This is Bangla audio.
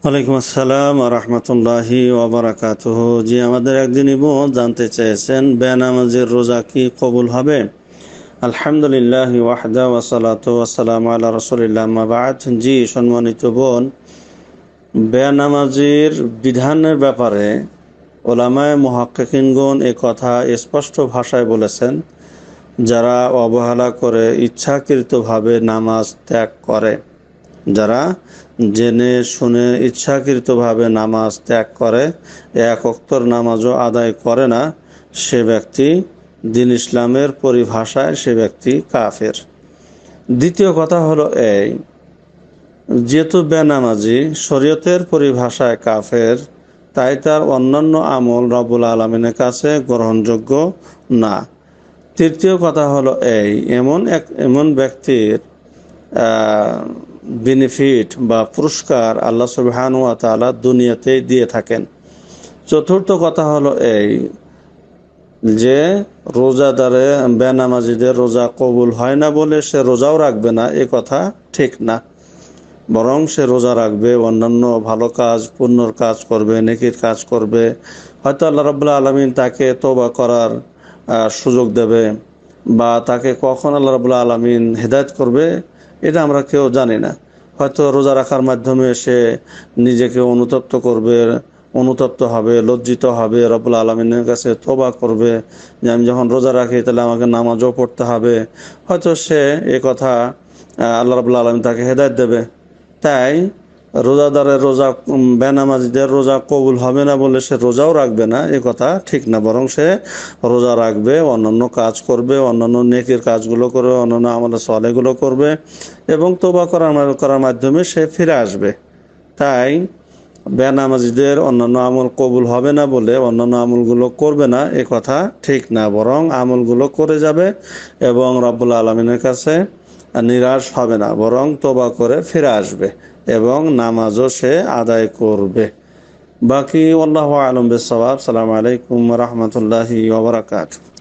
ওয়ালাইকুম আসসালাম ওয়া রাহমাতুল্লাহি ওয়া বারাকাতুহু। জি, আমাদের একদিন বোন জানতে চেয়েছেন বেনামাজের রোজা কি কবুল হবে? আলহামদুলিল্লাহ ওয়াহদা ওয়া সালাতু ওয়া সালামু আলা রাসূলিল্লাহ, আম্মা বা'দ। জি, সম্মানিত বোন, বেনামাজির বিধানের ব্যাপারে উলামায়ে মুহাক্কিকিনগণ এ কথা স্পষ্ট ভাষায় বলেছেন, যারা অবহেলা করে ইচ্ছাকৃতভাবে নামাজ ত্যাগ করে, যারা জেনে শুনে ইচ্ছাকৃতভাবে নামাজ ত্যাগ করে, এক ওয়াক্তের নামাজও আদায় করে না, সে ব্যক্তি দ্বীন ইসলামের পরিভাষায় সে ব্যক্তি কাফের। দ্বিতীয় কথা হলো এই, যেহেতু বেনামাজি শরীয়তের পরিভাষায় কাফের, তাই তার অন্যান্য আমল রব্বুল আলামিনের কাছে গ্রহণযোগ্য না। তৃতীয় কথা হলো এই, এমন ব্যক্তির বেনিফিট বা পুরস্কার আল্লাহ সুবহানাহু ওয়া তাআলা দুনিয়াতেই দিয়ে থাকেন। চতুর্থ কথা হলো এই যে রোজাদারে বেনামাজিদের রোজা কবুল হয় না বলে সে রোজাও রাখবে না, এ কথা ঠিক না। বরং সে রোজা রাখবে, অন্যান্য ভালো কাজ, পুণ্যর কাজ করবে, নেকির কাজ করবে। হয়তো আল্লাহ রাব্বুল আলামিন তাকে তওবা করার সুযোগ দেবে, বা তাকে কখন আল্লাহ রাব্বুল আলামিন হেদায়েত করবে এটা আমরা কেউ জানি না। হয়তো রোজা রাখার মাধ্যমে সে নিজেকে অনুতপ্ত হবে, লজ্জিত হবে, রব্বুল আলামিনের কাছে তওবা করবে যে আমি যখন রোজা রাখি তাহলে আমাকে নামাজও পড়তে হবে। হয়তো সে এ কথা আল্লাহ রাব্বুল আলামিন তাকে হেদায়েত দেবে। তাই বেনামাজিদের রোজা কবুল হবে না বলে সে রোজাও রাখবে না, এ কথা ঠিক না। বরং সে রোজা রাখবে, অন্যান্য কাজ করবে, অন্যান্য নেকির কাজগুলো করবে, অন্যান্য আমলে সালেহগুলো করবে এবং তওবা করার মাধ্যমে সে ফিরে আসবে। তাই বেনামাজিদের অন্যান্য আমল কবুল হবে না বলে অন্যান্য আমলগুলো করবে না, এ কথা ঠিক না। বরং আমলগুলো করে যাবে এবং রব্বুল আলামিনের কাছে নিরাশ হবে না, বরং তওবা করে ফিরে আসবে এবং নামাজও সে আদায় করবে। বাকি আল্লাহু আ'লাম বিস-সাওয়াব। আসসালামু আলাইকুম ওয়া রাহমাতুল্লাহি ওয়া বারাকাতুহু।